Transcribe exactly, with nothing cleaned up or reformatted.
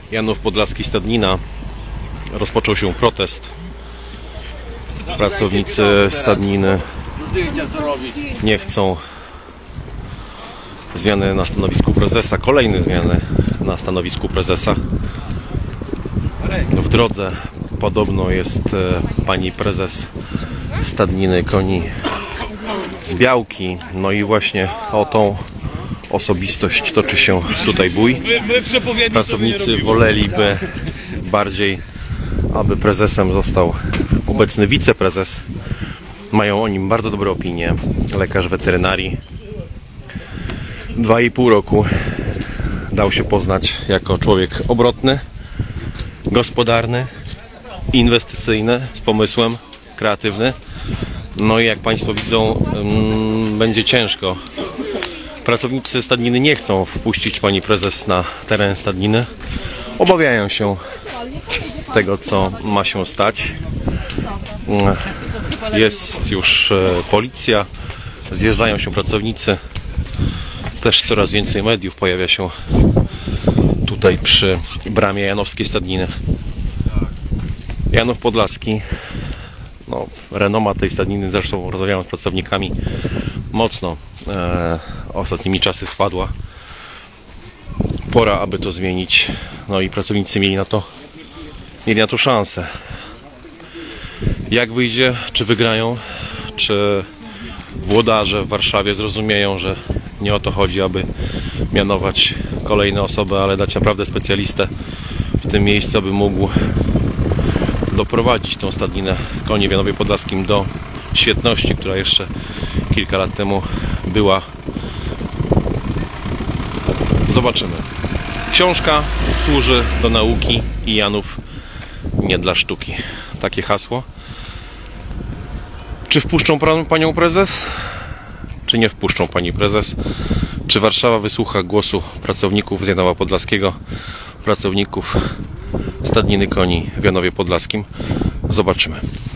Janów Podlaski Stadnina rozpoczął się protest. Pracownicy stadniny nie chcą zmiany na stanowisku prezesa, kolejne zmiany na stanowisku prezesa. W drodze podobno jest pani prezes stadniny koni z Białki. No i właśnie o tą osobistość toczy się tutaj bój. Pracownicy woleliby bardziej, aby prezesem został obecny wiceprezes. Mają o nim bardzo dobre opinie. Lekarz weterynarii. Dwa i pół roku dał się poznać jako człowiek obrotny, gospodarny, inwestycyjny, z pomysłem, kreatywny. No i jak Państwo widzą, będzie ciężko. Pracownicy stadniny nie chcą wpuścić pani prezes na teren stadniny. Obawiają się tego, co ma się stać. Jest już policja, zjeżdżają się pracownicy. Też coraz więcej mediów pojawia się tutaj przy bramie janowskiej stadniny. Janów Podlaski, no, renoma tej stadniny, zresztą rozmawiałem z pracownikami, mocno e, ostatnimi czasy spadła. Pora, aby to zmienić. No i pracownicy mieli na to mieli na to szansę. Jak wyjdzie, czy wygrają, czy włodarze w Warszawie zrozumieją, że nie o to chodzi, aby mianować kolejne osoby, ale dać naprawdę specjalistę w tym miejscu, aby mógł doprowadzić tą stadninę koni w Janowie Podlaskim do świetności, która jeszcze kilka lat temu była. Zobaczymy. Książka służy do nauki i Janów nie dla sztuki. Takie hasło. Czy wpuszczą panią prezes? Czy nie wpuszczą pani prezes? Czy Warszawa wysłucha głosu pracowników z Janowa Podlaskiego, pracowników stadniny koni w Janowie Podlaskim? Zobaczymy.